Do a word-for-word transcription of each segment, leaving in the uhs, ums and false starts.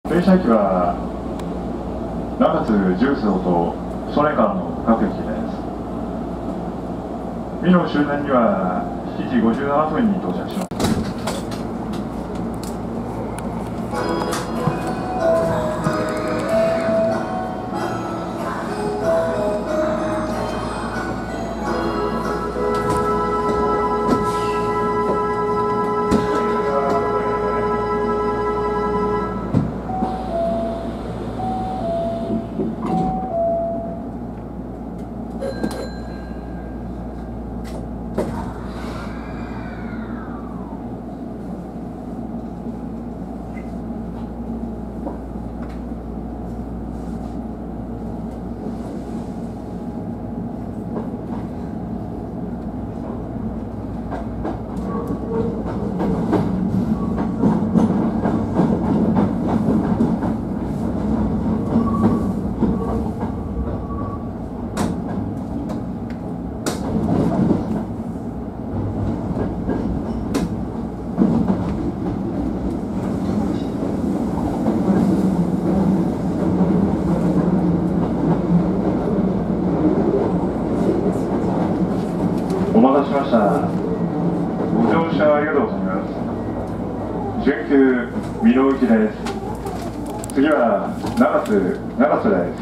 停車駅は中津重曹と曽根間の各駅です。美濃終電にはしちじごじゅうななふんに到着します。お待たせしました。ご乗車ありがとうございます。準急美濃行きです。次は中津中津です。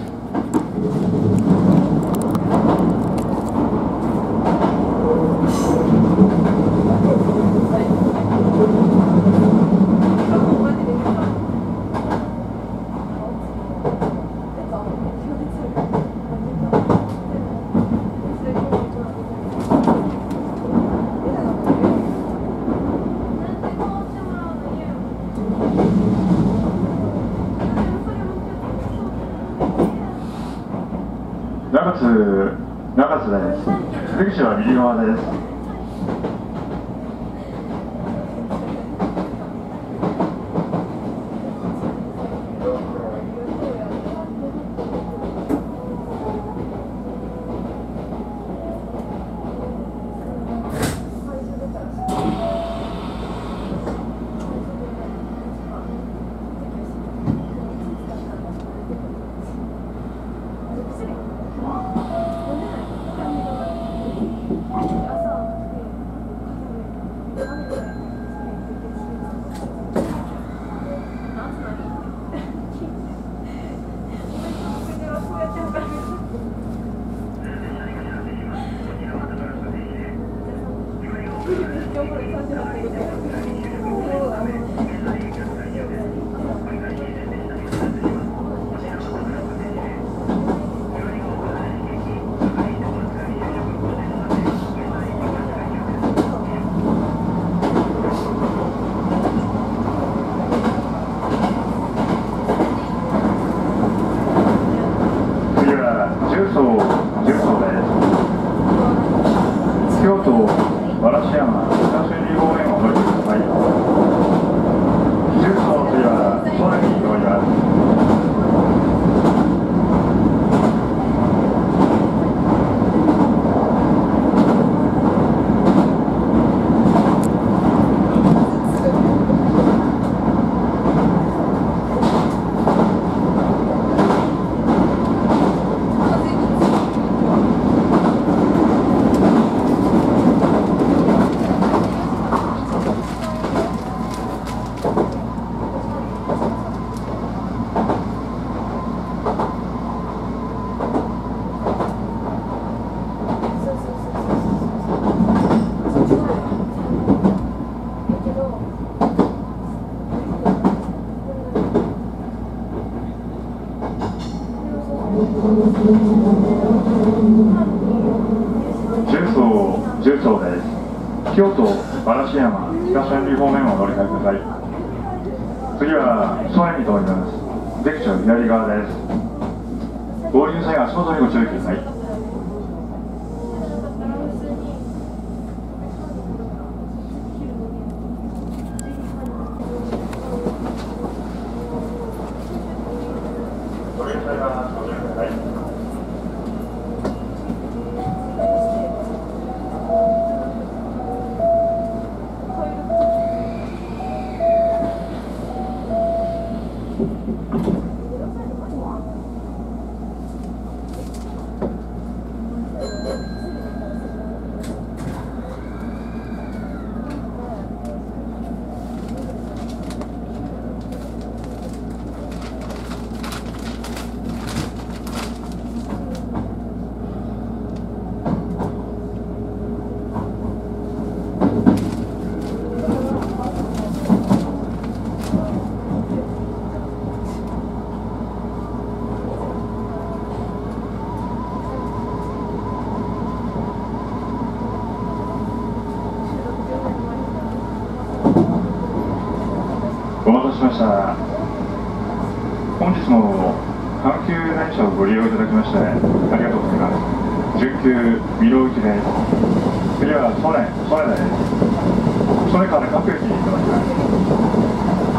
中津中津です。出口は右側です。京都嵐山北千里方面をお乗りください。重曹の次は曽根に乗ります。重曹重曹です。京都嵐山北千里方面をお乗り換えください。次は曽根に通ります。出口は左側です。合流際足元にご注意ください。 you お待たせしました。本日も阪急電車をご利用いただきましてありがとうございます。準急御堂行きです。次は曽根、曽根です。曽根から各駅に行ってまいります。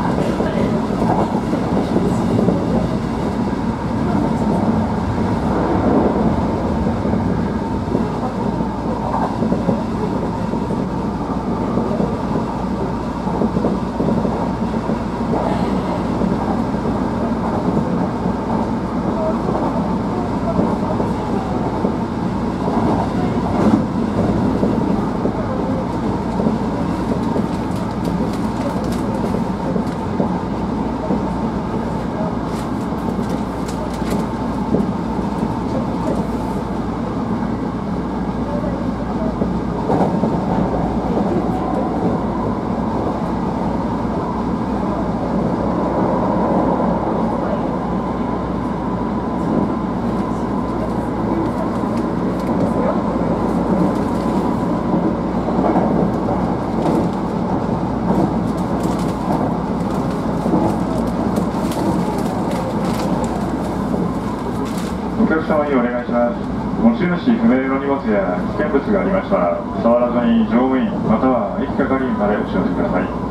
お客様にお願いします。持ち主不明の荷物や危険物がありましたら、触らずに乗務員または駅係員までお知らせください。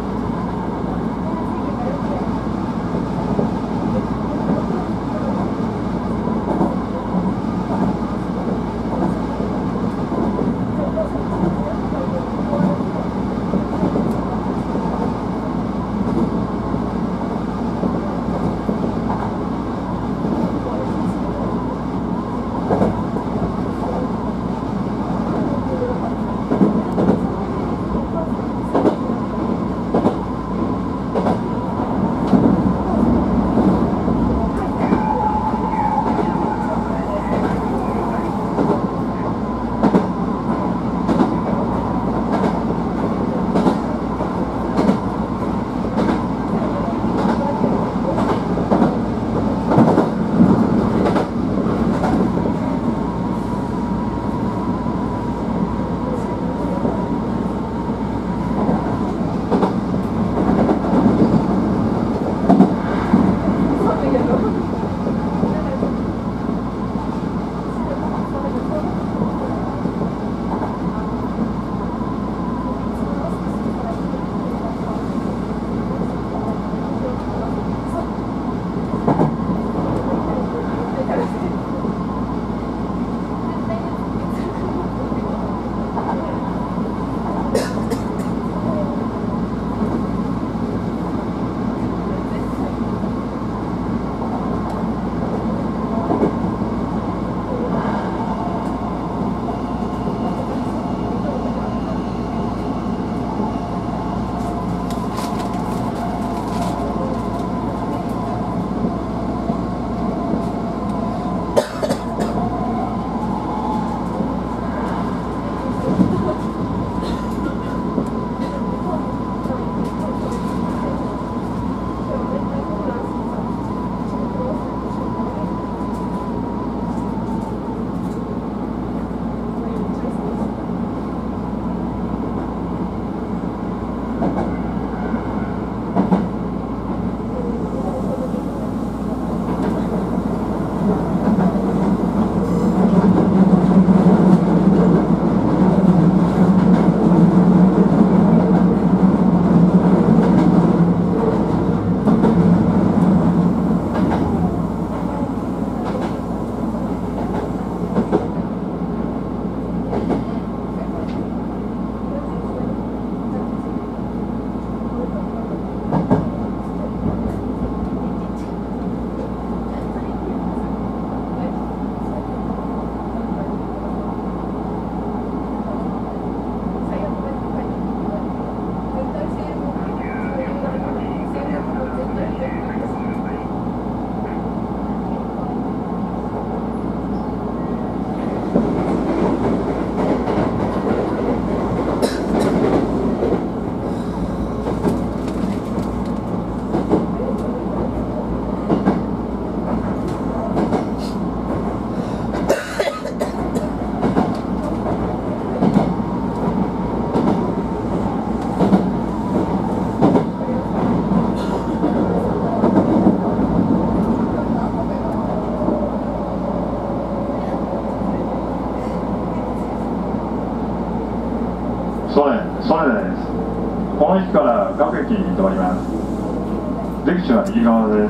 各駅に停まります。出口は右側です。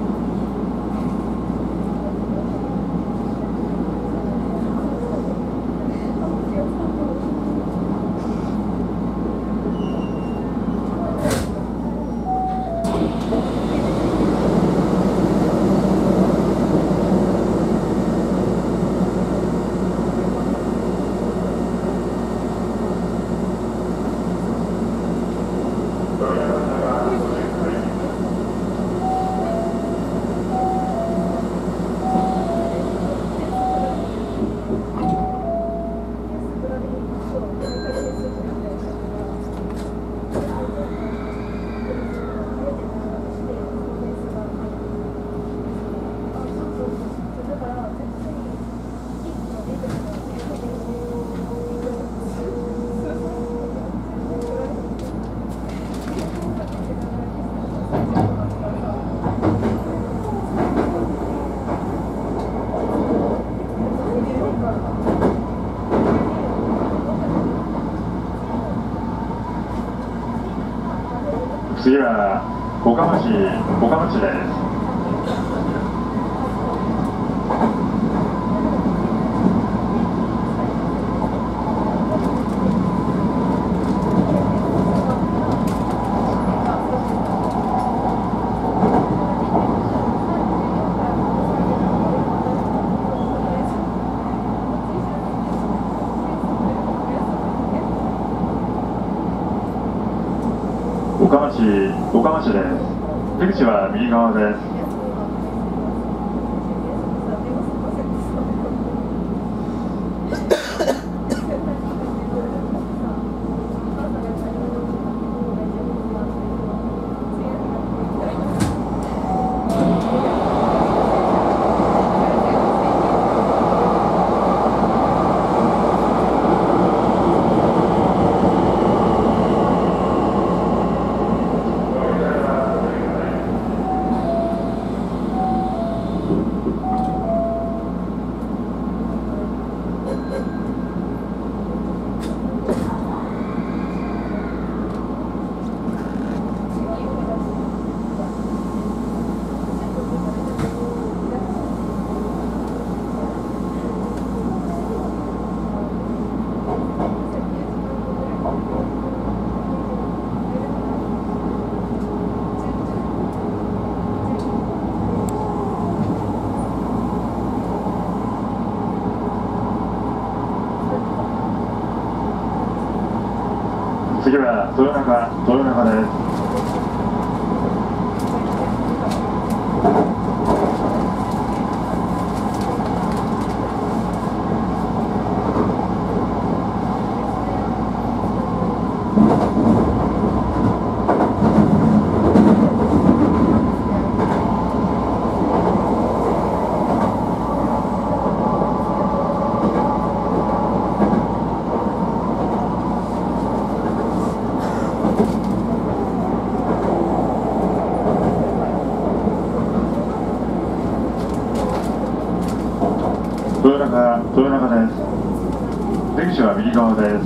次は五日町、五日町です。五日町、五日町です。出口は右側です。次は豊中、豊中です。豊中、豊中です。出口は右側です。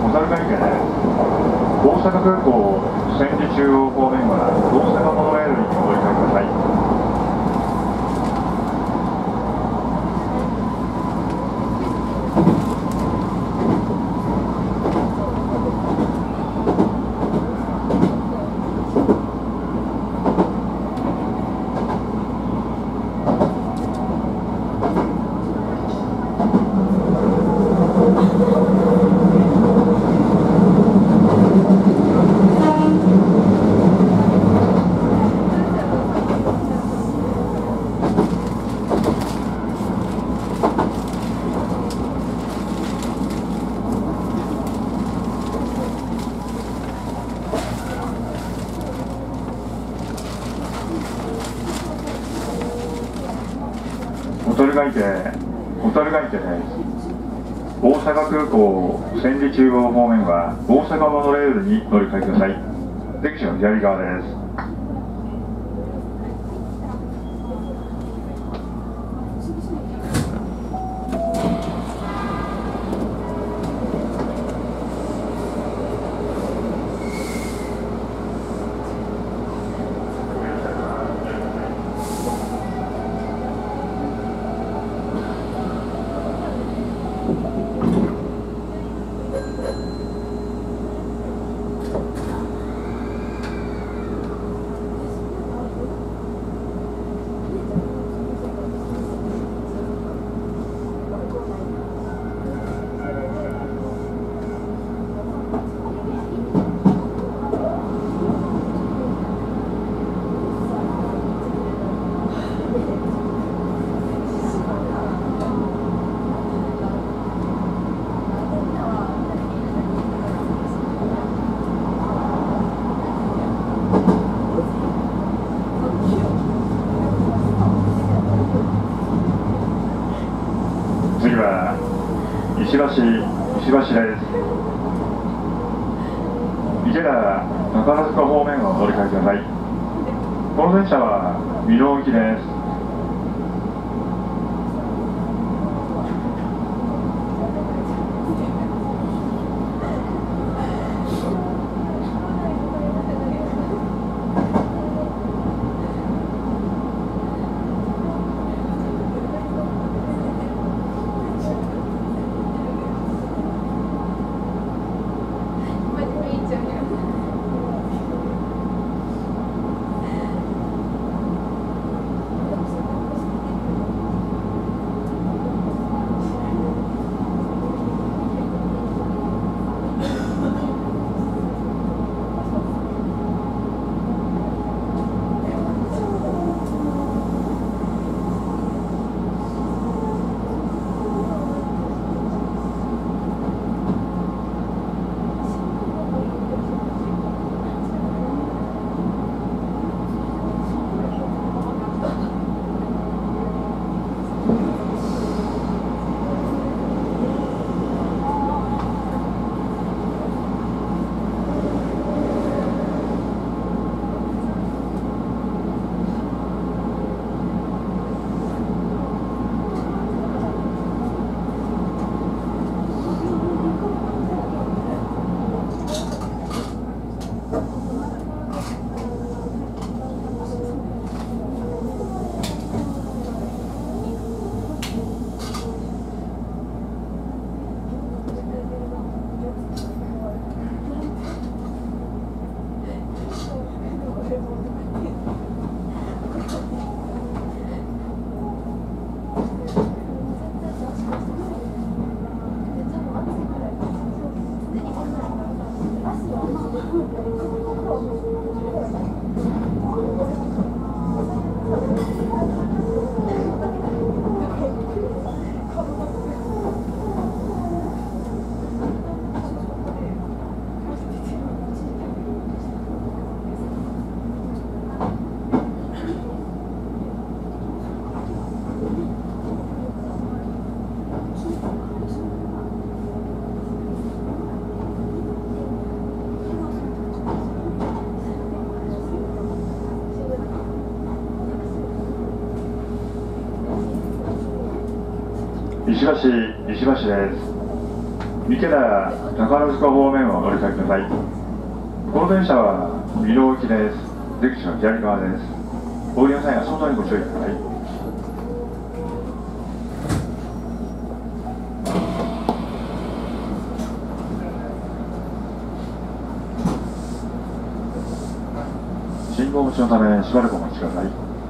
小樽会計です。大阪空港千里中央方面は大阪モノレールにお乗り換えください。小樽会計、小樽会計です。大阪空港千里中央方面は大阪モノレールに乗り換えください。出口の左側です。次は石橋、石橋です。池田、宝塚方面をお乗り換えください。この電車は御堂行きです。石橋、石橋です。 池田宝塚方面をお乗り換えください。この電車は美濃行きです。出口は左側です。お降りの際は外にご注意ください。信号待ちのためしばらくお待ちください。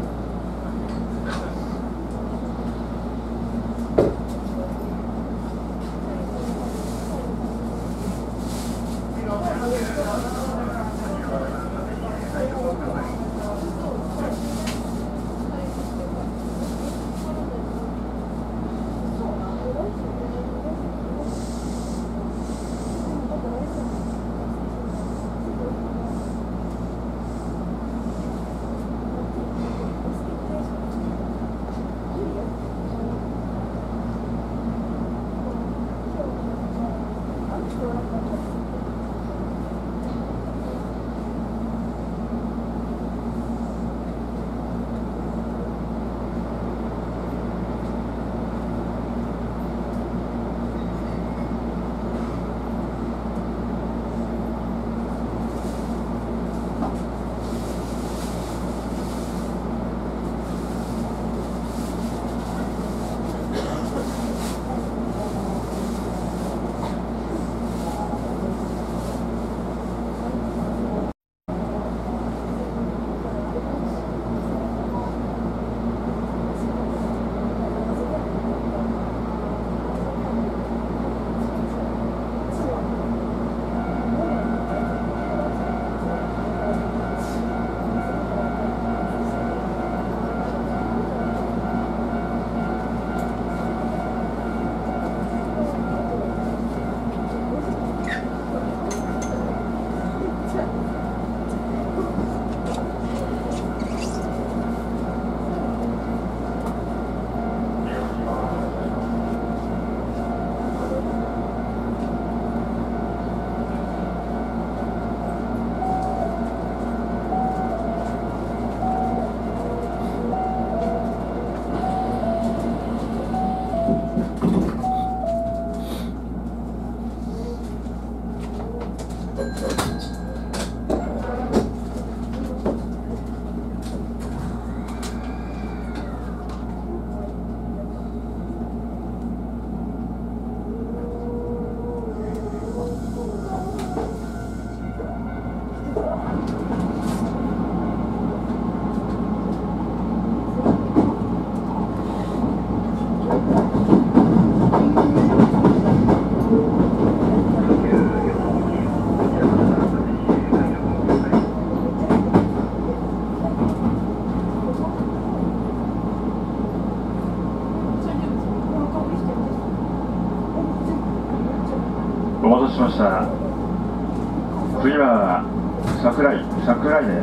お待たせしました。次は桜井桜井です。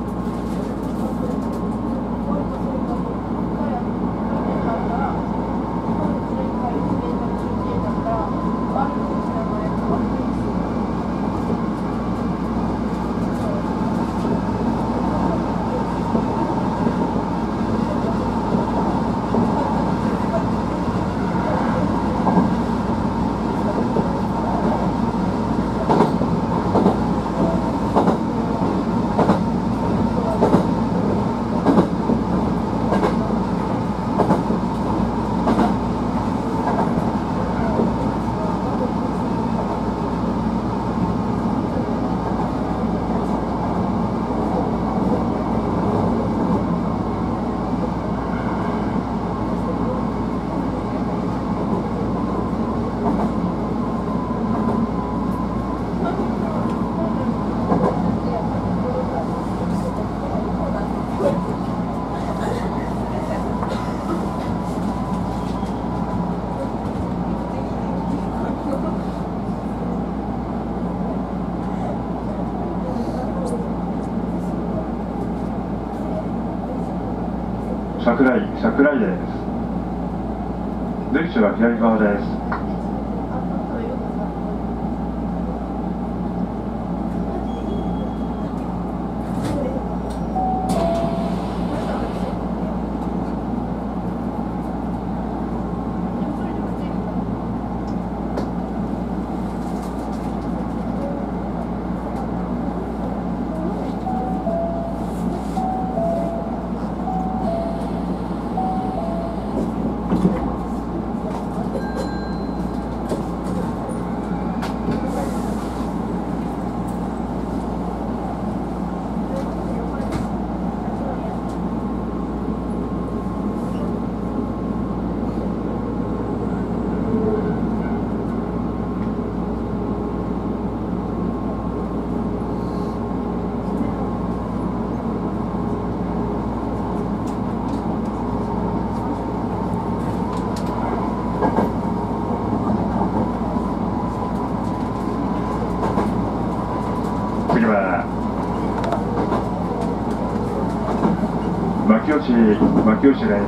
桜井桜井です。出口は左側です。 次は牧吉牧吉です。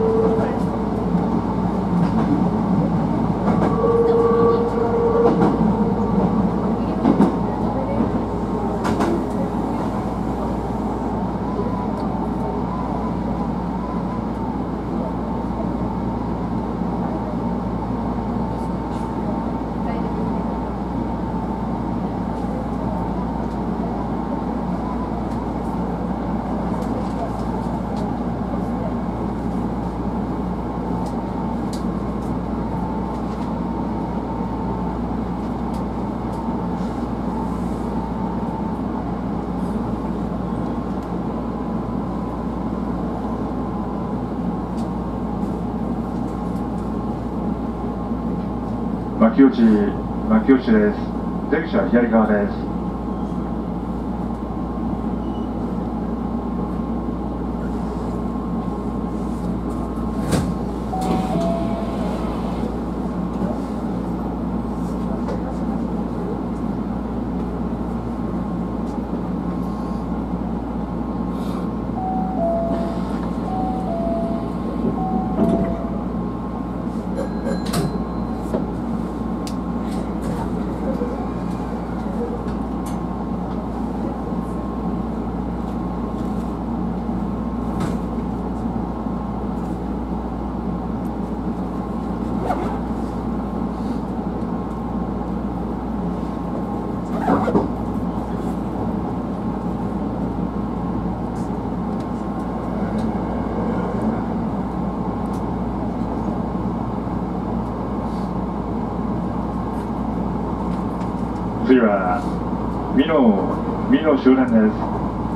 牧内牧内です。出口は左側です。次は美濃美濃終電です。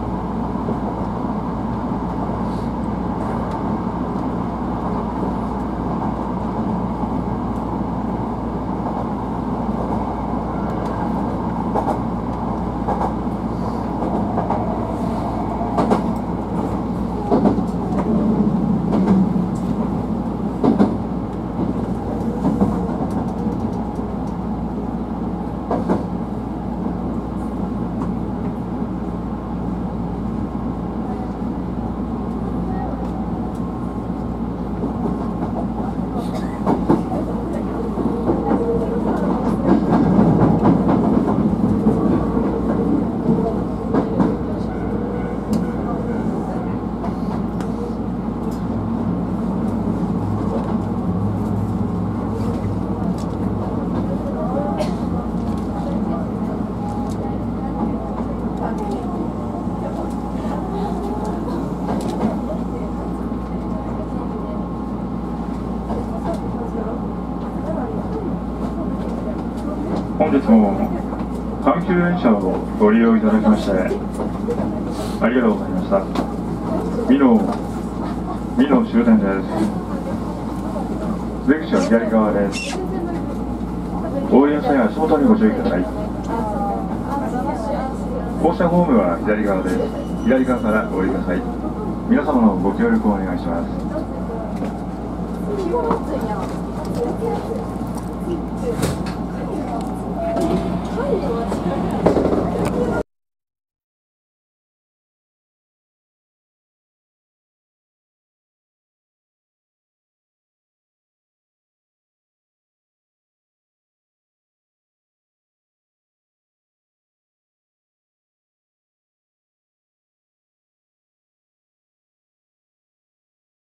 本日も阪急電車をご利用いただきましてありがとうございました。美濃美濃終点です。出口は左側です。お降りの際は足元にご注意ください。降車ホームは左側です。左側からお降りください。皆様のご協力をお願いします。